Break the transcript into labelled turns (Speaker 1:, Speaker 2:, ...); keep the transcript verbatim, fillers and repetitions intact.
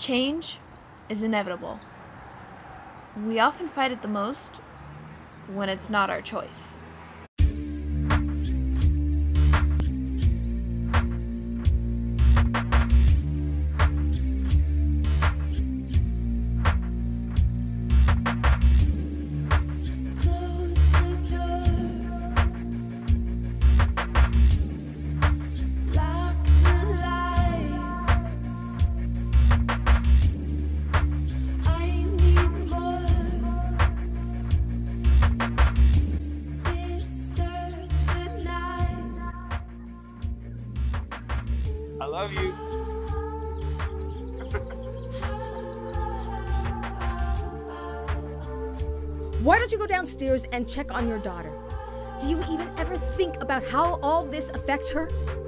Speaker 1: Change is inevitable. We often fight it the most when it's not our choice.
Speaker 2: I love you.
Speaker 3: Why don't you go downstairs and check on your daughter? Do you even ever think about how all this affects her?